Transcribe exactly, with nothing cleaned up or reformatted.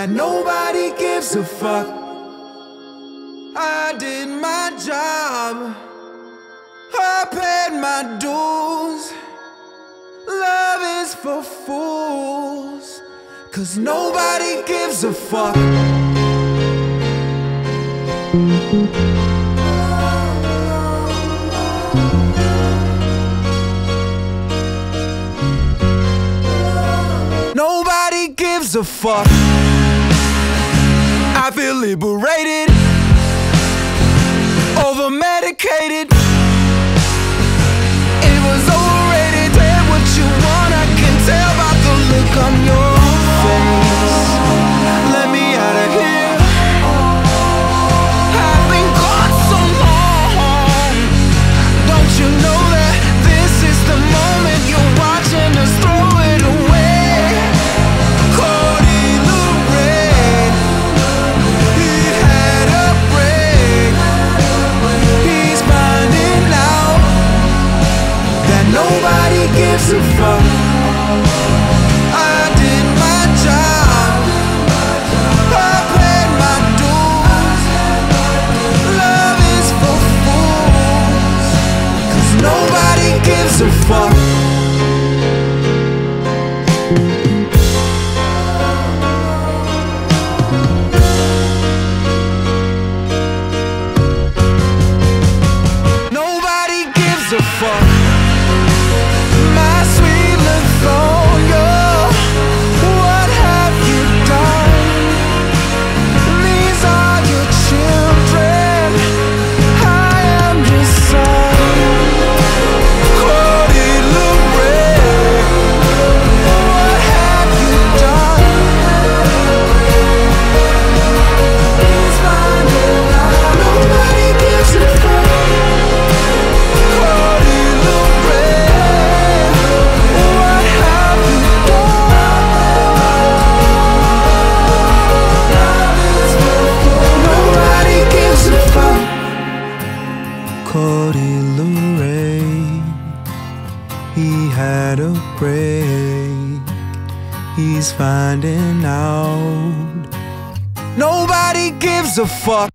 that nobody gives a fuck. I did my job, I paid my dues. Love is for fools, 'cause nobody gives a fuck. Nobody gives a fuck. I feel liberated, over medicated. It was overrated. Tell what you want, I can tell by the look on your face. Let me out of here, I've been gone so long. Don't you know that this is the moment you're watching us throw it away? Cody LaRae, he had a break. He's finding out that nobody gives a fuck. I did my job, I paid my dues. Love is for fools, 'cause nobody gives a fuck. Nobody gives a fuck. My sweet Lithonia, what have you done? These are your children, I am your son. Cody LaRae, what have you done? He's finding out nobody gives a fuck. Cody LaRae, what have you done? Nobody gives a fuck. Cody LaRae, he had a break. He's finding out nobody gives a fuck.